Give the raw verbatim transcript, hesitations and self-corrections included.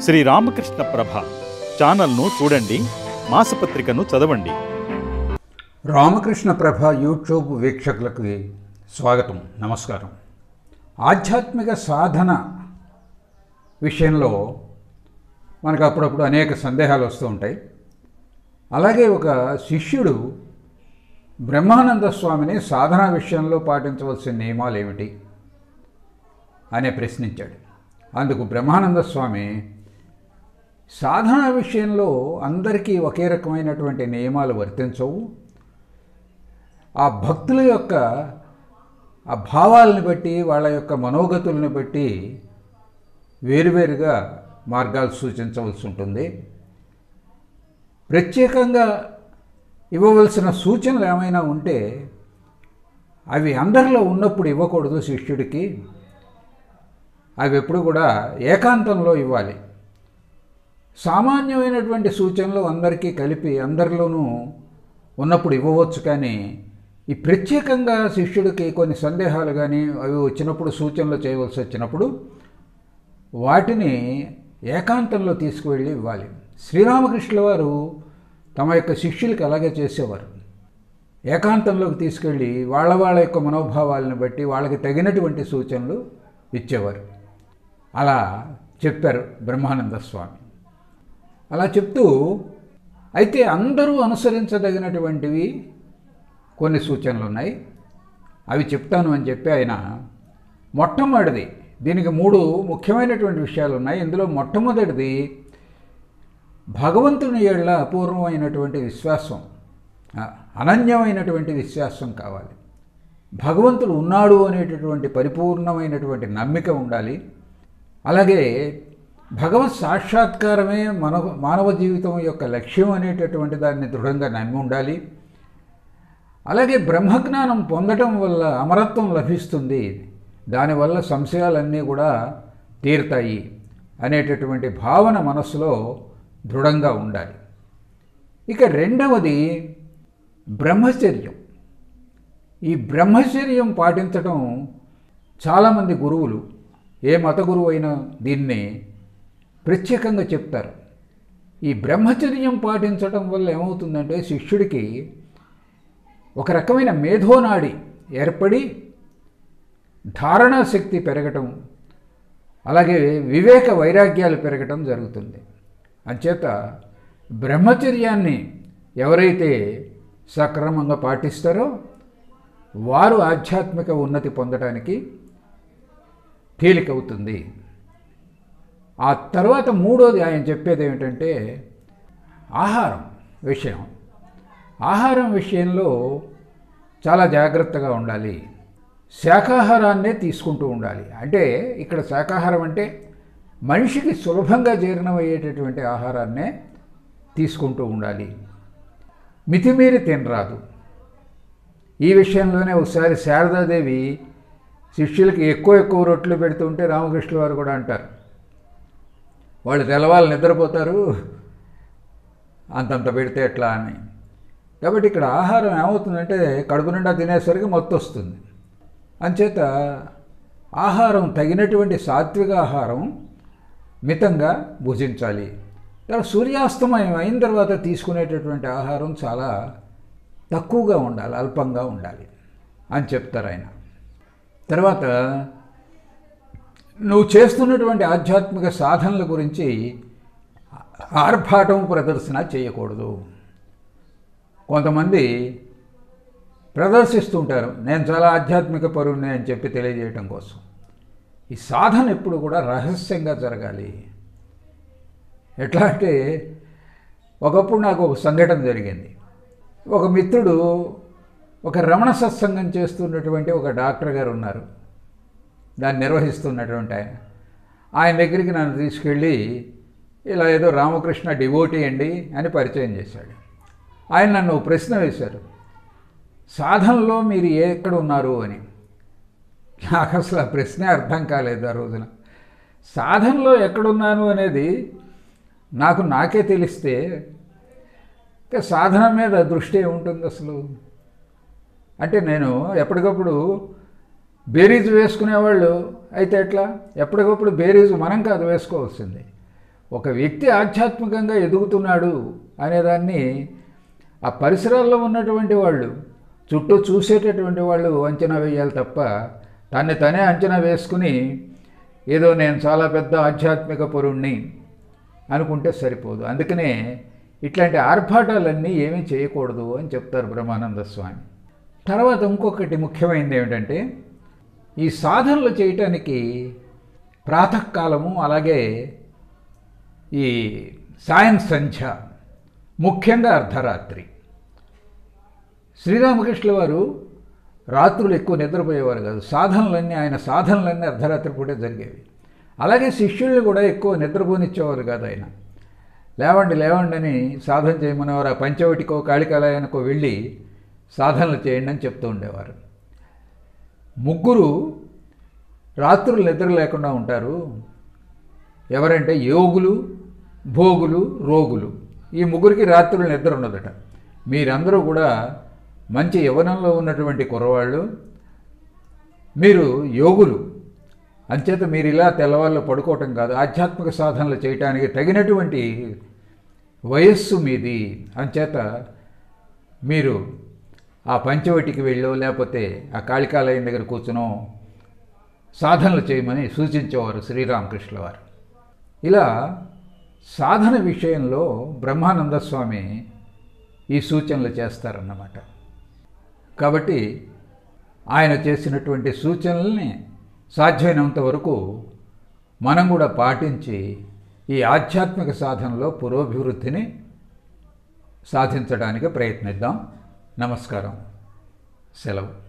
శ్రీ రామకృష్ణ ప్రభ ఛానల్ను చూడండి, మాసపత్రికను చదవండి. రామకృష్ణ ప్రభ యూట్యూబ్ వీక్షకులకు స్వాగతం, నమస్కారం. ఆధ్యాత్మిక సాధన విషయంలో మనకు అప్పుడప్పుడు అనేక సందేహాలు వస్తూ ఉంటాయి. అలాగే ఒక శిష్యుడు బ్రహ్మానంద స్వామిని సాధన విషయంలో పాటించవలసిన నియమాలు ఏమిటి అనే ప్రశ్నించాడు. అందుకు బ్రహ్మానంద స్వామి సాధన విషయంలో అందరికీ ఒకే రకమైనటువంటి నియమాలు వర్తించవు. ఆ భక్తుల యొక్క ఆ భావాలను బట్టి, వాళ్ళ యొక్క మనోగతులను బట్టి వేరువేరుగా మార్గాలు సూచించవలసి ఉంటుంది. ప్రత్యేకంగా ఇవ్వవలసిన సూచనలు ఏమైనా ఉంటే అవి అందరిలో ఉన్నప్పుడు ఇవ్వకూడదు. శిష్యుడికి అవి ఎప్పుడు కూడా ఏకాంతంలో ఇవ్వాలి. సామాన్యమైనటువంటి సూచనలు అందరికీ కలిపి అందరిలోనూ ఉన్నప్పుడు ఇవ్వవచ్చు. కానీ ఈ ప్రత్యేకంగా శిష్యుడికి కొన్ని సందేహాలు కానీ అవి వచ్చినప్పుడు, సూచనలు చేయవలసి వచ్చినప్పుడు వాటిని ఏకాంతంలో తీసుకువెళ్ళి ఇవ్వాలి. శ్రీరామకృష్ణుల వారు తమ యొక్క శిష్యులకి అలాగే చేసేవారు. ఏకాంతంలోకి తీసుకెళ్ళి వాళ్ళ వాళ్ళ యొక్క మనోభావాలను బట్టి వాళ్ళకి తగినటువంటి సూచనలు ఇచ్చేవారు. అలా చెప్పారు బ్రహ్మానంద స్వామి. అలా చెప్తూ అయితే అందరూ అనుసరించదగినటువంటివి కొన్ని సూచనలు ఉన్నాయి, అవి చెప్తాను అని చెప్పి ఆయన మొట్టమొదటిది, దీనికి మూడు ముఖ్యమైనటువంటి విషయాలు ఉన్నాయి. ఇందులో మొట్టమొదటిది భగవంతుని ఏళ్ల అపూర్వమైనటువంటి విశ్వాసం, అనన్యమైనటువంటి విశ్వాసం కావాలి. భగవంతుడు ఉన్నాడు అనేటటువంటి పరిపూర్ణమైనటువంటి నమ్మిక ఉండాలి. అలాగే భగవత్ సాక్షాత్కారమే మన మానవ జీవితం యొక్క లక్ష్యం అనేటటువంటి దాన్ని దృఢంగా నమ్మి ఉండాలి. అలాగే బ్రహ్మజ్ఞానం పొందటం వల్ల అమరత్వం లభిస్తుంది, దానివల్ల సంశయాలన్నీ కూడా తీరుతాయి అనేటటువంటి భావన మనస్సులో దృఢంగా ఉండాలి. ఇక రెండవది బ్రహ్మచర్యం. ఈ బ్రహ్మచర్యం పాటించటం చాలామంది గురువులు, ఏ మత గురువు అయినా దీన్ని ప్రత్యేకంగా చెప్తారు. ఈ బ్రహ్మచర్యం పాటించటం వల్ల ఏమవుతుందంటే శిష్యుడికి ఒక రకమైన మేధోనాడి ఏర్పడి ధారణా శక్తి పెరగటం, అలాగే వివేక వైరాగ్యాలు పెరగటం జరుగుతుంది. అంచేత బ్రహ్మచర్యాన్ని ఎవరైతే సక్రమంగా పాటిస్తారో వారు ఆధ్యాత్మిక ఉన్నతి పొందడానికి తేలికవుతుంది. ఆ తర్వాత మూడోది ఆయన చెప్పేది ఏమిటంటే ఆహారం విషయం. ఆహారం విషయంలో చాలా జాగ్రత్తగా ఉండాలి. శాకాహారాన్నే తీసుకుంటూ ఉండాలి. అంటే ఇక్కడ శాకాహారం అంటే మనిషికి సులభంగా జీర్ణమయ్యేటటువంటి ఆహారాన్నే తీసుకుంటూ ఉండాలి. మితిమీరి తినరాదు. ఈ విషయంలోనే ఒకసారి శారదాదేవి శిష్యులకి ఎక్కువ ఎక్కువ రొట్టెలు పెడుతుంటే రామకృష్ణుల వారు కూడా అంటారు, వాళ్ళు తెల్లవాళ్ళు నిద్రపోతారు, అంతంత పెడితే ఎట్లా అని. కాబట్టి ఇక్కడ ఆహారం ఏమవుతుందంటే కడుపు నిండా తినేసరికి మత్తు వస్తుంది. అంచేత ఆహారం తగినటువంటి సాత్విక ఆహారం మితంగా భుజించాలి. తర్వాత సూర్యాస్తమయం అయిన తర్వాత తీసుకునేటటువంటి ఆహారం చాలా తక్కువగా ఉండాలి, అల్పంగా ఉండాలి అని చెప్తారు ఆయన. తర్వాత నువ్వు చేస్తున్నటువంటి ఆధ్యాత్మిక సాధనల గురించి ఆర్భాటం ప్రదర్శన చేయకూడదు. కొంతమంది ప్రదర్శిస్తుంటారు, నేను చాలా ఆధ్యాత్మిక పరుణ్ణి అని చెప్పి తెలియజేయటం కోసం. ఈ సాధన ఎప్పుడు కూడా రహస్యంగా జరగాలి. ఎట్లా అంటే ఒకప్పుడు నాకు ఒక సంఘటన జరిగింది. ఒక మిత్రుడు ఒక రమణ సత్సంగం చేస్తున్నటువంటి ఒక డాక్టర్ గారు ఉన్నారు, దాన్ని నిర్వహిస్తున్నటువంటి ఆయన. ఆయన దగ్గరికి నన్ను తీసుకెళ్ళి ఇలా ఏదో రామకృష్ణ డివోటీ అండి అని పరిచయం చేశాడు. ఆయన నన్ను ప్రశ్న వేశారు, సాధనలో మీరు ఎక్కడ ఉన్నారు అని. నాకు అసలు ఆ ప్రశ్నే అర్థం కాలేదు ఆ రోజున. సాధనలో ఎక్కడున్నాను అనేది నాకు నాకే తెలిస్తే సాధన మీద దృష్టి ఏముంటుంది అసలు. అంటే నేను ఎప్పటికప్పుడు బేరీజు వేసుకునేవాళ్ళు అయితే ఎట్లా? ఎప్పటికప్పుడు బేరీజు మనం కాదు వేసుకోవాల్సింది. ఒక వ్యక్తి ఆధ్యాత్మికంగా ఎదుగుతున్నాడు అనేదాన్ని ఆ పరిసరాల్లో ఉన్నటువంటి వాళ్ళు, చుట్టూ చూసేటటువంటి వాళ్ళు అంచనా వేయాలి తప్ప తన్ని తనే అంచనా వేసుకుని ఏదో నేను చాలా పెద్ద ఆధ్యాత్మిక పరుణ్ణి అనుకుంటే సరిపోదు. అందుకనే ఇట్లాంటి ఆర్భాటాలన్నీ ఏమీ చేయకూడదు అని చెప్తారు బ్రహ్మానంద స్వామి. తర్వాత ఇంకొకటి ముఖ్యమైనది ఏమిటంటే, ఈ సాధనలు చేయటానికి ప్రాతకాలము అలాగే ఈ సాయం సంధ్య, ముఖ్యంగా అర్ధరాత్రి. శ్రీరామకృష్ణుల వారు రాత్రులు ఎక్కువ నిద్రపోయేవారు కాదు. సాధనలన్నీ ఆయన సాధనలన్నీ అర్ధరాత్రి పూటే జరిగేవి. అలాగే శిష్యుల్ని కూడా ఎక్కువ నిద్రపోనిచ్చేవారు కాదు ఆయన. లేవండి లేవండి అని సాధన చేయమనేవారు. ఆ పంచవటికో కాళికాలయానికో వెళ్ళి సాధనలు చేయండి అని చెప్తూ ఉండేవారు. ముగ్గురు రాత్రులు నిద్ర లేకుండా ఉంటారు. ఎవరంటే యోగులు, భోగులు, రోగులు. ఈ ముగ్గురికి రాత్రులు నిద్ర ఉండదట. మీరందరూ కూడా మంచి యవ్వనంలో ఉన్నటువంటి కుర్రవాళ్ళు, మీరు యోగులు, అంచేత మీరు ఇలా తెల్లవాళ్ళు పడుకోవటం కాదు, ఆధ్యాత్మిక సాధనలు చేయటానికి తగినటువంటి వయస్సు మీది. అంచేత మీరు ఆ పంచవటికి వెళ్ళో లేకపోతే ఆ కాళికాలయం దగ్గర కూర్చునో సాధనలు చేయమని సూచించేవారు శ్రీరామకృష్ణుల వారు. ఇలా సాధన విషయంలో బ్రహ్మానంద స్వామి ఈ సూచనలు చేస్తారన్నమాట. కాబట్టి ఆయన చేసినటువంటి సూచనల్ని సాధ్యమైనంత వరకు మనం కూడా పాటించి ఈ ఆధ్యాత్మిక సాధనలో పురోభివృద్ధిని సాధించడానికి ప్రయత్నిద్దాం. నమస్కారం. సెలవు.